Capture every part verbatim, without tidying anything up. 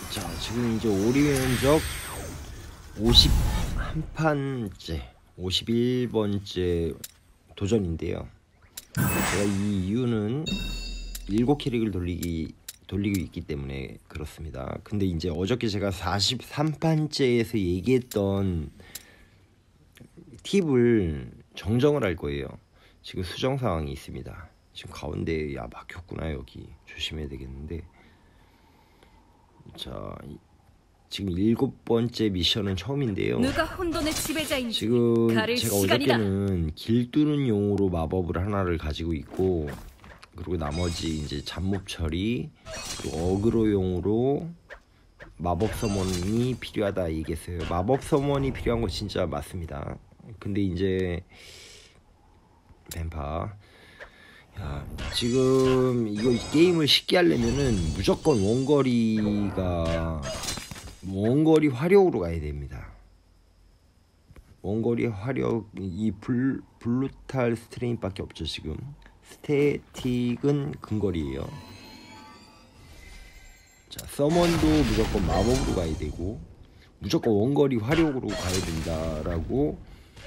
자, 지금 이제 오리면적 오십일 판째, 오십일 번째 도전인데요. 제가 이 이유는 일곱 캐릭을 돌리기 돌리고 있기 때문에 그렇습니다. 근데 이제 어저께 제가 사십삼 판째에서 얘기했던 팁을 정정을 할 거예요. 지금 수정 상황이 있습니다. 지금 가운데 야 막혔구나. 여기 조심해야 되겠는데. 자, 지금 일곱 번째 미션은 처음인데요. 누가 혼돈의 지배자인지 지금 제가 시간이다. 어저께는 길 뚫는 용으로 마법을 하나를 가지고 있고, 그리고 나머지 이제 잡몹 처리, 그리고 어그로용으로 마법 서먼이 필요하다 얘기했어요. 마법 서먼이 필요한 거 진짜 맞습니다. 근데 이제 뱀파, 야, 지금 이거 게임을 쉽게 하려면은 무조건 원거리가 원거리 화력으로 가야 됩니다. 원거리 화력, 이 블, 블루탈 스트레인밖에 없죠. 지금 스태틱은 근거리예요. 자, 서먼도 무조건 마법으로 가야 되고 무조건 원거리 화력으로 가야 된다라고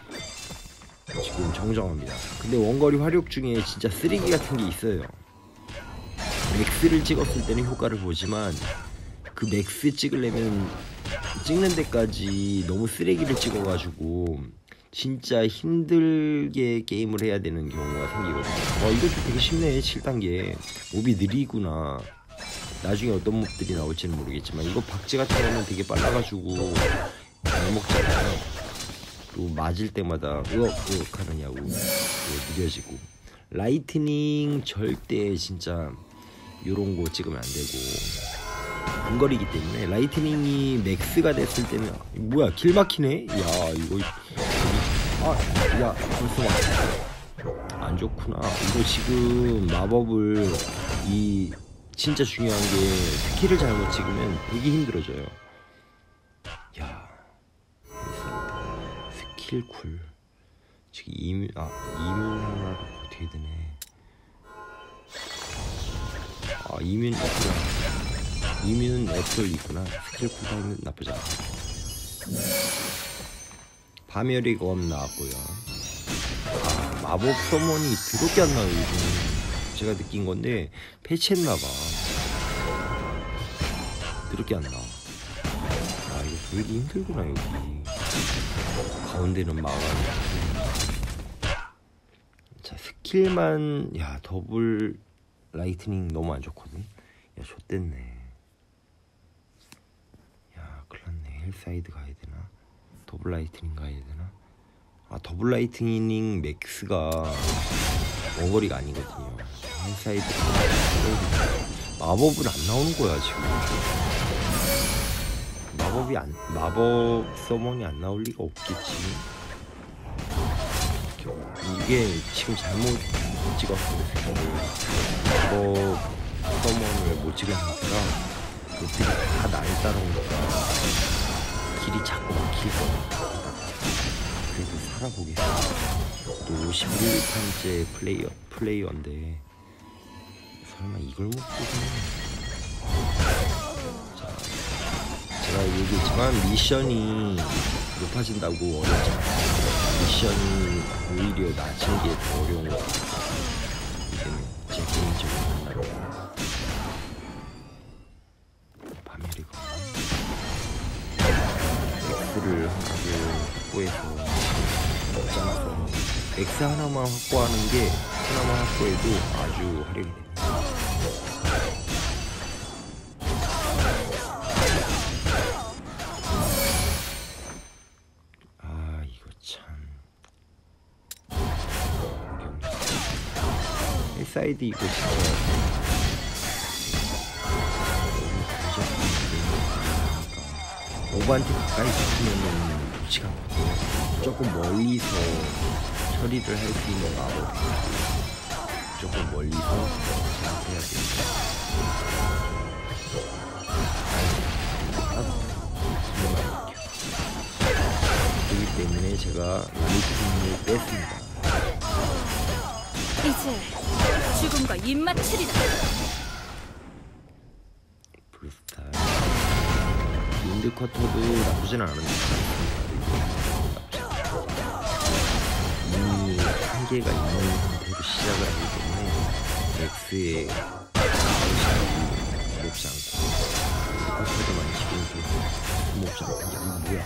지금 정정합니다. 근데 원거리 화력 중에 진짜 쓰레기 같은 게 있어요. 맥스를 찍었을 때는 효과를 보지만 그 맥스 찍으려면 찍는 데까지 너무 쓰레기를 찍어가지고 진짜 힘들게 게임을 해야 되는 경우가 생기거든요. 어, 이것도 되게 쉽네. 칠 단계 몹이 느리구나. 나중에 어떤 몹들이 나올지는 모르겠지만 이거 박쥐 같은 거는 되게 빨라가지고 잘 먹잖아요. 또 맞을 때마다 으억 으억 하느냐고 느려지고. 라이트닝 절대 진짜 요런 거 찍으면 안 되고 근거리기 때문에. 라이트닝이 맥스가 됐을 때는 뭐야 길 막히네. 야 이거 아야 벌써 막 안 좋구나. 이거 지금 마법을 이 진짜 중요한 게 스킬을 잘못 찍으면 되게 힘들어져요. 야 스킬 쿨 지금 이뮤 아 이뮤 하나로 어떻게 되네. 아 이뮤는 있구나. 이뮤는 애플 있구나. 스킬 쿨타임은 나쁘지 않아. 파멸의 검 나왔고요. 아 마법 서먼이 더럽게 안 나와요 요즘. 제가 느낀 건데 패치했나봐. 더럽게 안 나와. 아 이거 돌기 힘들구나. 여기 가운데는 막아놓고. 자 스킬만 야 더블 라이트닝 너무 안 좋거든. 야 좆됐네. 야 큰일났네. 헬사이드 가야 되나? 더블 라이트닝 가야 되나? 아 더블 라이트닝 맥스가 원거리가 아니거든요. 헬사이드 마법은 안 나오는 거야 지금. 마법이 안 마법 서먼이 안 나올 리가 없겠지. 이게 지금 잘못 찍었어요. 마법 서먼을 못 찍은 상태라 것들이 다 날 따라오니까 길이 자꾸 막히고. 그래도 살아보겠습니다. 또 오십일 판째 플레이어 플레이어인데 설마 이걸 못 보겠네. 자, 제가 얘기했지만 미션이 높아진다고 어렵잖아요. 미션이 오히려 낮은 게 더 어려운 것 같아요. 이제는 제 개인적인 판단입니다. 파멸이고 X를 하나를 확보해서 먹지 않았어. X 하나만 확보하는 게 하나만 확보해도 아주 활용이 됩니다. 아 이거 참 헬사이드 이거 진짜 오버한테 가까이 붙으면은 위치가 않거든요. 조금 멀리서 처리를 할 수 있는 마법. 조금 멀리서 제압해야 됩니다. 그렇기 때문에 제가 라이트닝을 뺐습니다. 이제 죽음과 입맞추리다. 블루스타일 윈드 쿼터도 나쁘진 않은데 이미 한계가 있는 상태로 시작을 하기 때문에 넥스에 먹지 않고 윈드 쿼터도 많이 지금 먹지 않고 야 이거 뭐야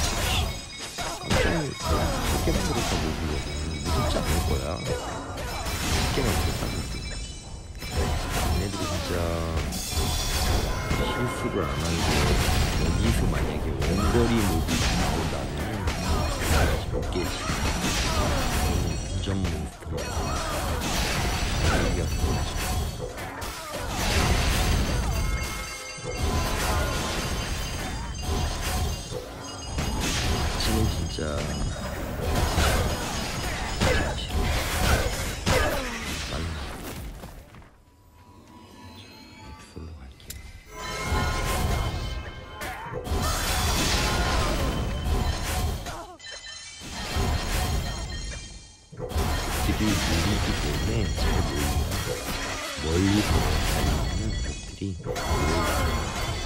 깜짝 쉽게 만들었다 보고 무섭지 않을 거야 쉽게 만들었다 보고 얘네들이 진짜 실수를 안 하고 여기서 만약에 원거리 모드 나온다면 몇 개지 이점 몬스터가 이겼어 지금 진짜 들이 느리기 때문에 잘 보입니다. 멀리서 달리는 것들이 보입니다.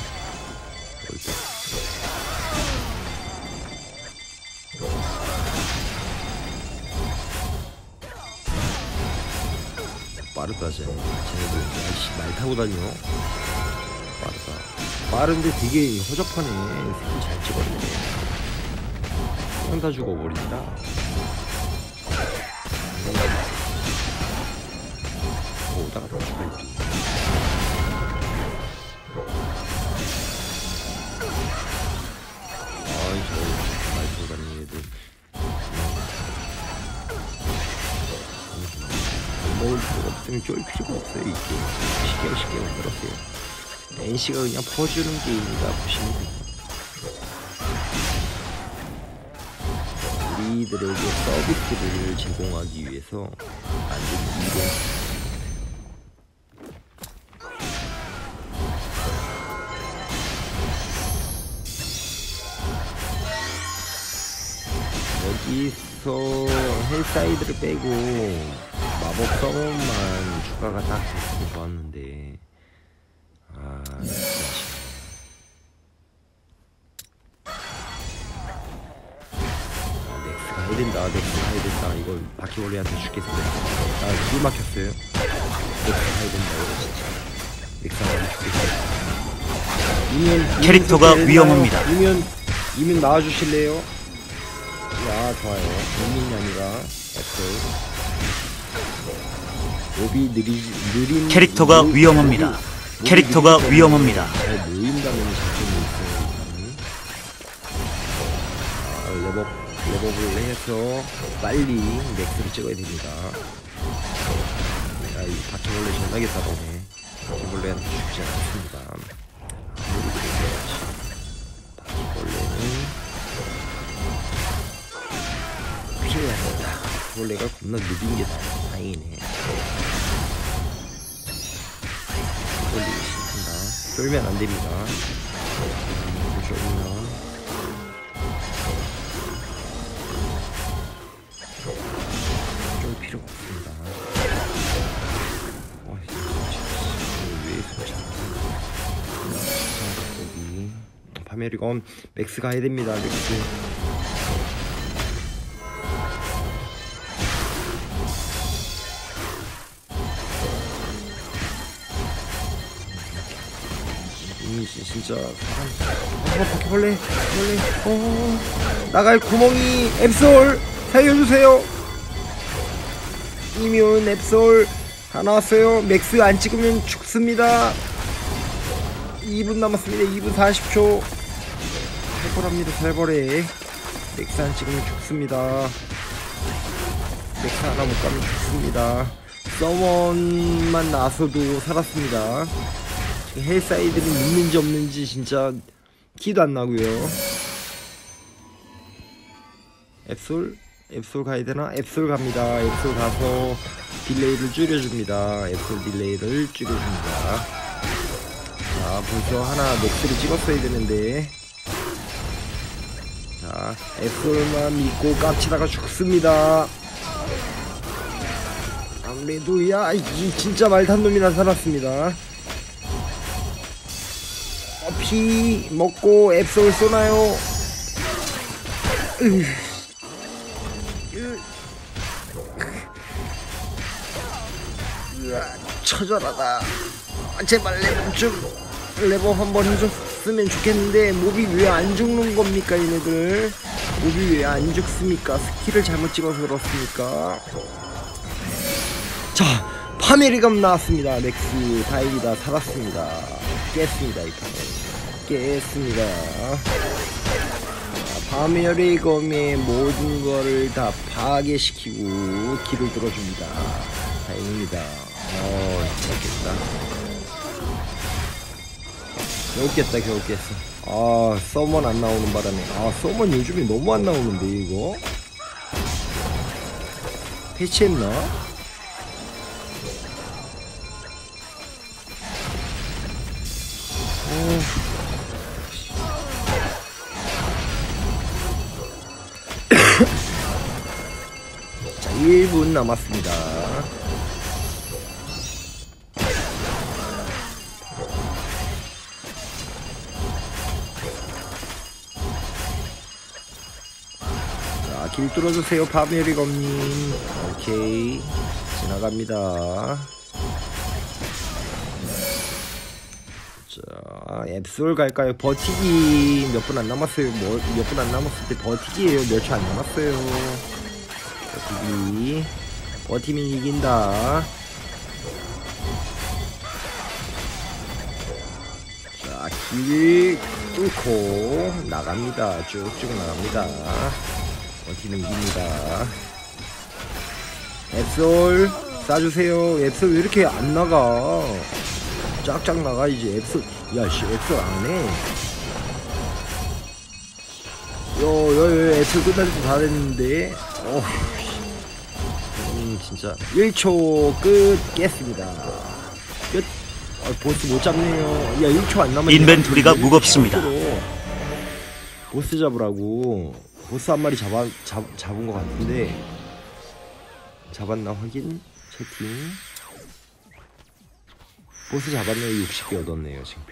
빠르다 쟤네. 쟤네도 아이씨 말 타고 다녀. 빠르다. 빠른데 되게 허접하네. 스킬 잘 찍었네. 그냥 다 죽어버린다. 오다가 더 죽을지. 아이 저 말 타고 다니는 애들. 먹을 필요가 없으면 쫄 필요가 없어요. 이게 쉽게 쉽게 만들었어요. 엔씨가 그냥 퍼주는 게임이다 보시면 돼요. 우리들에게 서비스를 제공하기 위해서 만든 이런 여기서 헬사이드를 빼고 마법 서먼만 추가가 딱 됐으면 좋았는데 아 진짜 아, 넥스 가야 된다 넥스 가야 된다 이거 바퀴벌레한테 죽겠어 아 길 막혔어요 넥스 가야 된다 이거 진짜 넥스 가야 죽겠어 이면 캐릭터가 위험합니다. 이면 이면 나와주실래요? 야 좋아요 이민이 아니라 애플 몹이 느리, 느린 캐릭터가 몹, 위험합니다. 몹이, 캐릭터가 몹이 위험합니다. 잘 모인다는 장점이 있어요. 아, 랩업, 랩업을 해서 빨리 넥스를 찍어야 됩니다. 야, 이 바퀴벌레 존나게 싸우네. 바퀴벌레한테 죽지 않습니다. 아무리 그래도 바퀴벌레는 피해야 한다. 바퀴벌레가 겁나 느린 게 다행이네. 돌리기 시작한다. 쫄면 안 됩니다. 쫄면. 쫄 필요가 없습니다. 와, 왜 소리 여기 파메리건 맥스 가야 됩니다. 맥스. 진짜 사람 어 바퀴벌레 벌레 어 나갈 구멍이 앱솔 살려주세요. 이면 앱솔 다 나왔어요. 맥스 안 찍으면 죽습니다. 이 분 남았습니다. 이 분 사십 초 살벌합니다. 살벌해. 맥스 안 찍으면 죽습니다. 맥스 하나 못 가면 죽습니다. 서먼만 나서도 살았습니다. 헬사이드는 있는지 없는지 진짜 키도 안 나고요. 앱솔? 앱솔 가야 되나? 앱솔 갑니다. 앱솔 가서 딜레이를 줄여줍니다. 앱솔 딜레이를 줄여줍니다. 자, 벌써 하나 맥스를 찍었어야 되는데. 자, 앱솔만 믿고 깝치다가 죽습니다. 아무래도 야, 이 진짜 말탄 놈이나 살았습니다. 어, 피 먹고 앱솔 쏘나요? 으. 으. 으아, 처절하다. 아, 제발 레버 좀 레버 한번 해줬으면 좋겠는데 몹이 왜 안 죽는 겁니까 얘네들? 몹이 왜 안 죽습니까? 스킬을 잘못 찍어서 그렇습니까? 자, 파메리검 나왔습니다. 넥스 다행이다. 살았습니다. 깼습니다. 이 판을 깼습니다. 파메리검의 모든 거를 다 파괴시키고 길을 들어줍니다. 다행입니다. 어, 재밌겠다. 겨우 깼다, 겨우 깼어. 아, 서먼 안 나오는 바람에. 아, 서먼 요즘에 너무 안 나오는데, 이거? 패치했나? 어. 자, 일 분 남았습니다. 자, 길 뚫어주세요, 파메리검님. 오케이. 지나갑니다. 자, 앱솔 갈까요? 버티기 몇 분 안 남았어요. 뭐, 몇 분 안 남았을 때 버티기예요. 몇 초 안 남았어요. 버티기. 버티면 이긴다. 자, 길 뚫고 나갑니다. 쭉쭉 나갑니다. 버티면 이깁니다. 앱솔 쏴주세요. 앱솔 왜 이렇게 안 나가? 쫙쫙 나가야지. 앱솔, 야씨, 앱솔 안해. 요요요 앱솔 끝날 때 다 됐는데. 어, 음, 진짜 일 초 끝 깼습니다. 끝. 아, 보스 못 잡네요. 야, 일 초 안 남았네. 인벤토리가 무겁습니다. 보스 잡으라고. 보스 한 마리 잡아 잡 잡은 것 같은데. 잡았나 확인. 채팅. 보스 잡았네요. 육십 개 얻었네요. 징표.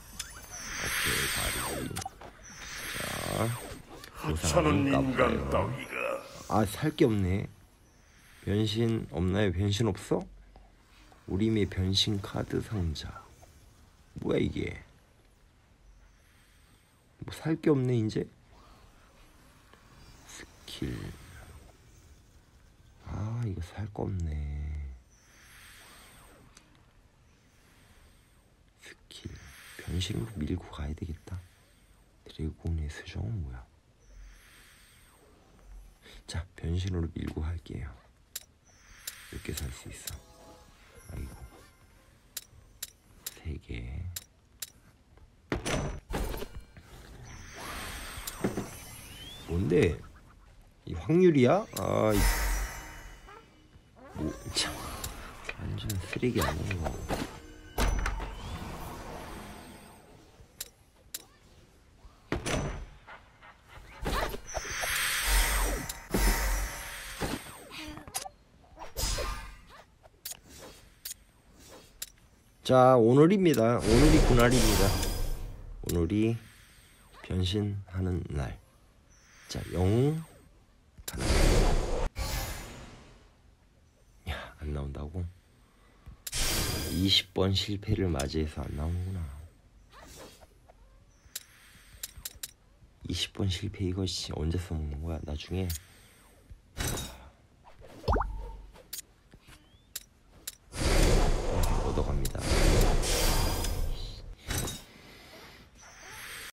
오케이, 바리. 자, 하찮은 인간 따위가. 아, 살 게 없네. 변신 없나요? 변신 없어? 우리의 변신 카드 상자. 뭐야 이게? 뭐 살 게 없네 이제. 스킬. 아, 이거 살 거 없네. 스킬. 변신으로 밀고 가야 되겠다. 드래곤의 수정은 뭐야? 자, 변신으로 밀고 갈게요. 몇 개 살 수 있어? 아이고, 세 개. 뭔데? 이 확률이야? 아, 이... 뭐, 참, 완전 쓰레기 아니야. 자, 오늘입니다. 오늘이 그날입니다. 오늘이 변신하는 날. 자, 영웅 하나. 야, 안 나온다고? 이십 번 실패를 맞이해서 안 나오는구나. 이십 번 실패 이거 씨 언제 써먹는 거야? 나중에